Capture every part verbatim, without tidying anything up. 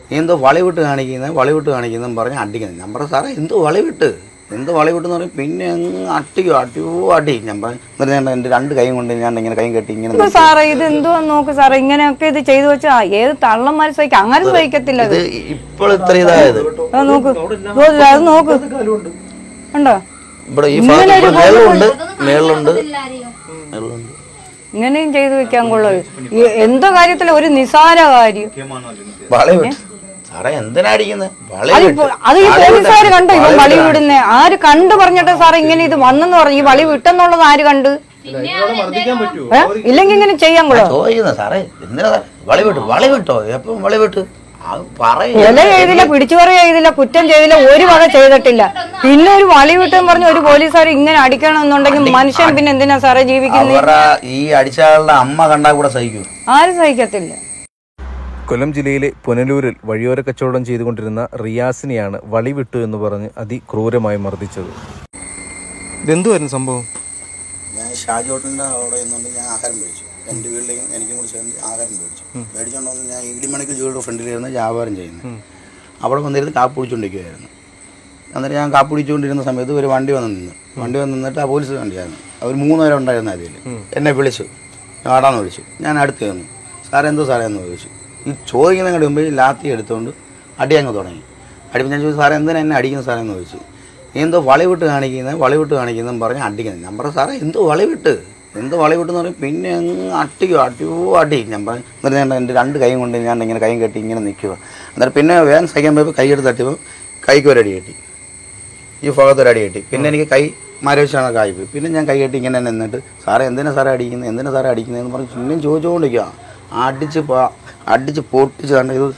എന്തോ വളവിട്ട് കാണിക്കുന്നത് വളവിട്ട് കാണിക്കുന്നതെന്ന് പറഞ്ഞ് അടിക്കുന്നത്. ഞാൻ പറഞ്ഞു സാറേ എന്തോ വളവിട്ട് എന്ത് വളവിട്ടെന്ന് പറയും. പിന്നെ അങ്ങ് അട്ടിയോ അടിയോ അടി. ഞാൻ പറഞ്ഞു എൻ്റെ രണ്ട് കൈ കൊണ്ട് ഞാൻ ഇങ്ങനെ കൈ കെട്ടി ഇങ്ങനെ. സാറേ ഇത് എന്തോ നോക്ക് സാറേ, ഇങ്ങനെയൊക്കെ ഇത് ചെയ്തു വെച്ചാ ഏത് തള്ളന്മാര് സഹിക്കും? അങ്ങനെ സഹിക്കത്തില്ല. ഇത് ഇപ്പോൾ ഇത്ര ഇതായത് നോക്ക്, അത് നോക്ക് ഉണ്ടോ ഇവിടെ ഈ മേളുണ്ട് മേളുണ്ട് മേളുണ്ട്. ഇങ്ങനെയും ചെയ്തു വെക്കാൻ കൊള്ളത് എന്തോ കാര്യത്തില് ഒരു നിസാര കാര്യം. സാറേ എന്തിനാ അടിക്കുന്നത്? അത് ഈ പോലീസുകാര് കണ്ടോ ഇവൻ വളി വിടുന്നേ? ആര് കണ്ടു പറഞ്ഞിട്ട് സാറേ ഇങ്ങനെ ഇത് വന്നെന്ന് പറഞ്ഞു? ഈ വളി വിട്ടെന്നുള്ളത് ആര് കണ്ട്? ഇല്ലെങ്കിൽ ഇങ്ങനെ ചെയ്യാൻ കൊള്ളോ? ചോദിക്കുന്ന സാറേ എന്തിനാ വളി വിട്ടു വളി വിട്ടോ എപ്പം വളി വിട്ടു കൊല ചെയ്തില്ല, പിടിച്ചുപറി ചെയ്തില്ല, കുറ്റം ചെയ്തില്ല, ഒരു വക ചെയ്തിട്ടില്ല. പിന്നെ ഒരു വളി വിട്ടെന്ന് പറഞ്ഞ ഒരു പോലീസുകാർ ഇങ്ങനെ അടിക്കണമെന്നുണ്ടെങ്കിൽ മനുഷ്യൻ പിന്നെ എന്തിനാ സാറേ ജീവിക്കുന്നത്? ഈ അടിച്ചയാളുടെ അമ്മ കണ്ടാൽ കൂടെ സഹിക്കൂ? ആരും സഹിക്കത്തില്ല. കൊല്ലം ജില്ലയിലെ പുനലൂരിൽ വഴിയോര കച്ചവടം ചെയ്തുകൊണ്ടിരുന്ന റിയാസിനെയാണ് വളി വിട്ടു എന്ന് പറഞ്ഞ് അതിക്രൂരമായി മർദ്ദിച്ചത്. ഇതെന്തുവായിരുന്നു സംഭവം? ഞാൻ ഷാജി ഹോട്ടലിൻ്റെ അവിടെ നിന്നുകൊണ്ട് ഞാൻ ആഹാരം മേടിച്ചു. എൻ്റെ വീട്ടിലേക്ക് എനിക്കും കൂടി ചേർന്ന് ആഹാരം മേടിച്ചു. മേടിച്ചുകൊണ്ട് വന്ന് ഞാൻ ഇടിമണിക്കൽ ജോലിയുടെ ഫ്രണ്ടിലിരുന്ന് വ്യാപാരം ചെയ്യുന്നത്. അവിടെ വന്നിരുന്ന് കാപ്പ് പിടിച്ചുകൊണ്ടിരിക്കുകയായിരുന്നു. എന്നിട്ട് ഞാൻ കാപ്പ് പിടിച്ചുകൊണ്ടിരുന്ന സമയത്ത് ഒരു വണ്ടി വന്ന് നിന്ന് വണ്ടി വന്ന് നിന്നിട്ട് ആ പോലീസ് വണ്ടിയായിരുന്നു. അവർ മൂന്ന് പേരെ ഉണ്ടായിരുന്ന അതിൽ എന്നെ വിളിച്ചു, ആടാന്ന് വിളിച്ചു. ഞാൻ അടുത്ത് വന്നു. സാറേ എന്തോ സാറേ എന്ന് ചോദിച്ചു. ഈ ചോദിക്കുന്നതിന് മുമ്പ് ലാത്തി എടുത്തുകൊണ്ട് അടി അങ്ങ് തുടങ്ങി. അടിപ്പോൾ ഞാൻ ചോദിച്ചു സാറേ എന്തിനാ എന്നെ അടിക്കുന്നത് സാറേ എന്ന് ചോദിച്ചു. നീ എന്തോ വളവിട്ട് കാണിക്കുന്നത് വളവിട്ട് കാണിക്കുന്നതെന്ന് പറഞ്ഞ് അടിക്കുന്നത്. ഞാൻ പറഞ്ഞു സാറേ എന്തോ വളവിട്ട് എന്തോ വളവിട്ടെന്ന് പറയും. പിന്നെ അങ്ങ് അട്ടിയോ അടിയോ അടി. ഞാൻ പറഞ്ഞു എന്നിട്ട് എൻ്റെ രണ്ട് കൈ കൊണ്ട് ഞാൻ ഇങ്ങനെ കൈ കെട്ടി ഇങ്ങനെ നിൽക്കുക. എന്നിട്ട് പിന്നെ വേഗം സഹിക്കാൻ പോയപ്പോൾ കൈയെടുത്ത് തട്ടിയപ്പോൾ കൈക്ക് ഒരടി കെട്ടി, ഈ ഭാഗത്തൊരടി കെട്ടി. പിന്നെ എനിക്ക് കൈ മരവിച്ചാണ് കായിപ്പോയി. പിന്നെ ഞാൻ കൈ കെട്ടി ഇങ്ങനെ നിന്നിട്ട് സാറേ എന്തിനാ സാറേ അടിക്കുന്നത് എന്തിനാ സാറേ അടിക്കുന്നതെന്ന് പറഞ്ഞ് പിന്നെയും ചോദിച്ചുകൊണ്ടിരിക്കുക. അടിച്ച് അടിച്ച് പൊട്ടിച്ച് കണ്ട ഇത്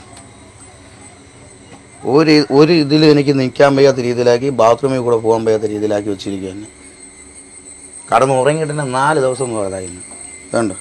ഒരു ഒരു ഇതിൽ എനിക്ക് നിൽക്കാൻ വയ്യാത്ത രീതിയിലാക്കി, ബാത്റൂമിൽ കൂടെ പോകാൻ വയ്യാത്ത രീതിയിലാക്കി വെച്ചിരിക്കുക. എന്നെ കടന്ന് ഉറങ്ങിയിട്ട് തന്നെ നാല് ദിവസം പോയതായിരുന്നു. വേണ്ട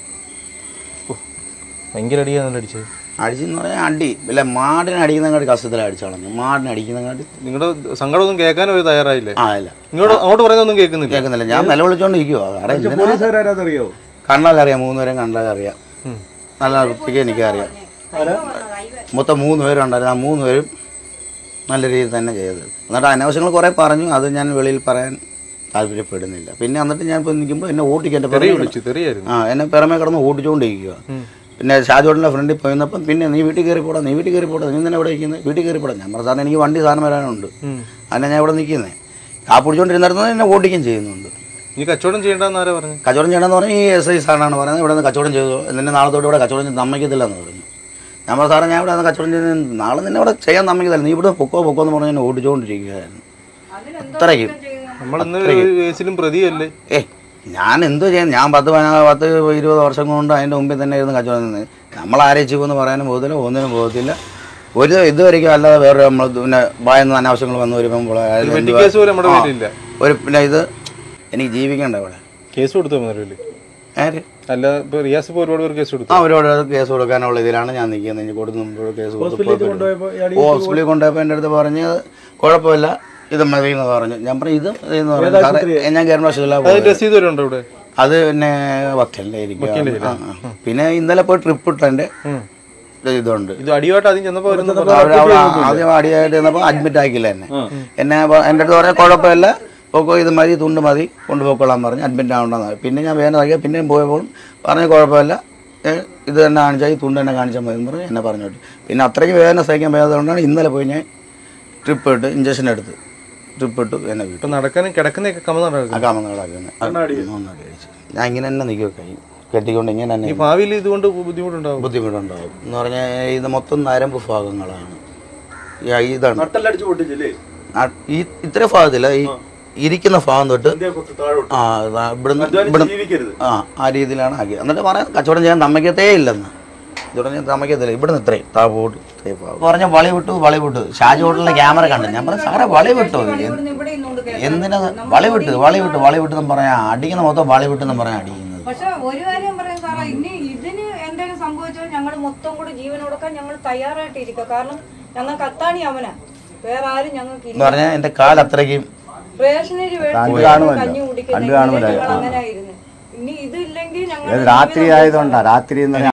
ഭയങ്കര അടിയാണല്ലോ അടിച്ചത്. അടിച്ചെന്ന് പറഞ്ഞാൽ അടി ഇല്ല, മാടിനെ അടിക്കുന്നങ്ങാട്ടി കഷ്ടത്തിലാണ് അടിച്ചോളഞ്ഞു. മാടിനെ അടിക്കുന്നങ്ങാട്ടി നിങ്ങളുടെ സങ്കടമൊന്നും കേൾക്കാനും ഒരു തയ്യാറായില്ലേ? ആ ഇല്ല, ഇങ്ങോട്ട് അങ്ങോട്ട് പറയുന്നൊന്നും കേൾക്കുന്നില്ല കേൾക്കുന്നില്ല. ഞാൻ നിലവിളിച്ചോണ്ടിരിക്കുവോ? കണ്ടാലറിയാം, മൂന്നുപേരും കണ്ടാലറിയാം. നല്ല വൃത്തിക്ക് എനിക്കറിയാം. മൊത്തം മൂന്ന് പേരുണ്ടായിരുന്നു. ആ മൂന്ന് പേരും നല്ല രീതിയിൽ തന്നെ ചെയ്തത്. എന്നിട്ട് അനാവശ്യങ്ങൾ കുറേ പറഞ്ഞു. അത് ഞാൻ വെളിയിൽ പറയാൻ താല്പര്യപ്പെടുന്നില്ല. പിന്നെ എന്നിട്ട് ഞാൻ ഇപ്പോൾ നിൽക്കുമ്പോൾ എന്നെ ഓട്ടിക്കാൻ എൻ്റെ ആ എന്നെ പിറമേ കിടന്ന് ഓടിച്ചുകൊണ്ടിരിക്കുക. പിന്നെ ഷാജോട്ടിൻ്റെ ഫ്രണ്ടിൽ പോയിരുന്നപ്പം പിന്നെ നീ വീട്ടിൽ കയറി പോടാ നീ വീട്ടിൽ കയറി പോടാ നീ തന്നെ ഇവിടെ ഇരിക്കുന്നത് വീട്ടിൽ കയറി പോടാ. ഞാൻ പറഞ്ഞ സാറിന് എനിക്ക് വണ്ടി സാധനം വരാനുണ്ട്, അതിനെ ഞാൻ ഇവിടെ നിൽക്കുന്നത്. ആ പിടിച്ചുകൊണ്ടിരുന്നിടത്ത് എന്നെ ഓടിക്കുകയും ചെയ്യുന്നുണ്ട്. ഈ കച്ചവടം ചെയ്യേണ്ടെന്ന് ആരാ പറഞ്ഞു? കച്ചവടം ചെയ്യണമെന്ന് പറഞ്ഞാൽ ഈ എസ് ഐ സാറാണ് പറയുന്നത്. ഇവിടെ നിന്ന് കച്ചവടം ചെയ്തു, നിന്നെ നാളെ തൊട്ട് ഇവിടെ കച്ചവടം ചെയ്ത് സമ്മതിക്കത്തില്ല എന്ന് പറഞ്ഞു. ഞാൻ പറഞ്ഞ സാറേ ഞാൻ ഇവിടെ നിന്ന് കച്ചവടം ചെയ്ത് നാളെ നിന്നെ ഇവിടെ ചെയ്യാൻ സമ്മതിക്കത്തില്ല, നീ ഇവിടെ പൊക്കോ പൊക്കോ എന്ന് പറഞ്ഞ് എന്നെ ഓടിച്ചുകൊണ്ടിരിക്കുകയായിരുന്നു. അത്രയ്ക്കും പ്രതിയല്ലേ? ഏ ഞാൻ എന്തോ ചെയ്യാൻ? ഞാൻ പത്ത് പത്ത് ഇരുപത് വർഷം കൊണ്ട് അതിൻ്റെ മുമ്പിൽ തന്നെ ഇരുന്ന് കച്ചവടം നിന്ന് നമ്മൾ ആരയിച്ചെന്ന് പറയാനും പോകത്തില്ല, ഒന്നിനും പോകത്തില്ല. ഒരു ഇതുവരെയ്ക്കും അല്ലാതെ വേറെ നമ്മൾ പിന്നെ ഭയന്ന് അനാവശ്യങ്ങൾ വന്നു വരുമ്പോൾ ഒരു പിന്നെ ഇത് എനിക്ക് ജീവിക്കണ്ട ഇവിടെ. കേസ് കൊടുത്തു ആര്? അല്ല റിയാസ് ഇപ്പോൾ ഒരുപാട് പേർ കേസ് കൊടുത്തു. ആ ഒരുപാട് പേർ കേസ് കൊടുക്കാനുള്ള ഇതിലാണ് ഞാൻ നിൽക്കുന്നത്. എനിക്ക് കൊടുത്ത് മുമ്പ് കേസ് കൊടുത്തു. ഹോസ്പിറ്റലിൽ കൊണ്ടുപോയപ്പോൾ എൻ്റെ അടുത്ത് പറഞ്ഞ് കുഴപ്പമില്ല ഇത് മതി എന്ന് പറഞ്ഞു. ഞാൻ പറഞ്ഞു ഇത് എന്ന് പറഞ്ഞു ഞാൻ ഗവൺമെന്റ് അത് പിന്നെ വക്കലിൻ്റെ ആയിരിക്കും. പിന്നെ ഇന്നലെ പോയി ട്രിപ്പ് ഇട്ടെൻ്റെ ഇതുണ്ട്. ആദ്യം അടിയായിട്ട് ചെന്നപ്പോൾ അഡ്മിറ്റ് ആക്കില്ല എന്നെ. എന്നെ എൻ്റെ അടുത്ത് പറയാൻ കുഴപ്പമില്ല പോക്കോ ഇത് മതി തുണ്ട് മതി കൊണ്ടുപോയിക്കൊള്ളാൻ പറഞ്ഞ് അഡ്മിറ്റ് ആവണ്ടെന്ന്. പിന്നെ ഞാൻ വേദന ആക്കിയാൽ പിന്നെയും പോയപ്പോൾ പറഞ്ഞ് കുഴപ്പമില്ല ഇത് തന്നെ കാണിച്ചാൽ ഈ തുണ്ട് തന്നെ കാണിച്ചാൽ മതി എന്ന് പറഞ്ഞ് എന്നെ പറഞ്ഞോട്ട്. പിന്നെ അത്രയ്ക്ക് വേദന സഹിക്കാൻ വയ്യാത്തതുകൊണ്ടാണ് ഇന്നലെ പോയി ഞാൻ ട്രിപ്പ് ഇട്ട് ഇഞ്ചക്ഷൻ എടുത്ത് ട്രിപ്പ് ഇട്ടു എന്നെ വീട്ടിൽ നടക്കാനും കിടക്കുന്നൊക്കെ കമന്ന് നടക്കുന്നത്. ഞാൻ ഇങ്ങനെ തന്നെ നിൽക്കുക കൈ കെട്ടിക്കൊണ്ട് ഇങ്ങനെ തന്നെ. ഭാവിയിൽ ഇതുകൊണ്ട് ബുദ്ധിമുട്ടുണ്ടാവും ബുദ്ധിമുട്ടുണ്ടാവും എന്ന് പറഞ്ഞാൽ ഇത് മൊത്തം നരമ്പ് ഭാഗങ്ങളാണ്. ഇതാണ് ഈ ഇത്ര ഭാഗത്തില്ല, ഈ ഇരിക്കുന്ന ഭാഗം തൊട്ട് ആ ഇവിടുന്ന് ഇവിടുന്ന് ആ ആ രീതിയിലാണ് ആക്കിയത്. എന്നിട്ട് പറയാൻ കച്ചവടം ചെയ്യാൻ സമ്മതിക്കത്തേ ഇല്ലെന്ന് തുടങ്ങി സമ്മതിക്കത്തില്ല. ഇവിടുന്ന് ഇത്രയും താപോട്ട് പറഞ്ഞ വളി വിട്ടു വളി വിട്ടു ഷാജി ഹോട്ടലിലെ ക്യാമറ കണ്ടു. ഞാൻ പറഞ്ഞു സാറേ വളി വിട്ടു എന്തിനാ വളി വിട്ട് വളി വിട്ടു വളി വിട്ടെന്ന് പറയാ അടിക്കുന്ന മൊത്തം വളി വിട്ടെന്ന് പറയാൻ അടിക്കുന്നത്. പക്ഷെ ഒരു കാര്യം പറയാം സാറേ, ഇനി ഇതിന് എന്തെങ്കിലും സംഭവിച്ചാൽ ഞങ്ങൾ മൊത്തം കൂടെ ജീവൻ കൊടുക്കാൻ ഞങ്ങൾ തയ്യാറായിട്ടിരിക്കുക. കാരണം ഞങ്ങൾക്ക് അത്താണി അവനാ, വേറെ ആരും ഞങ്ങൾക്ക് പറഞ്ഞാൽ എന്റെ കാൽ അത്രയ്ക്കും റേഷനരി കഞ്ഞി കുടിക്കുന്നത് അങ്ങനെയായിരുന്നു. ഇനി ഇതില്ലെങ്കിൽ ഞങ്ങൾ രാത്രി ആയതുകൊണ്ടാ രാത്രി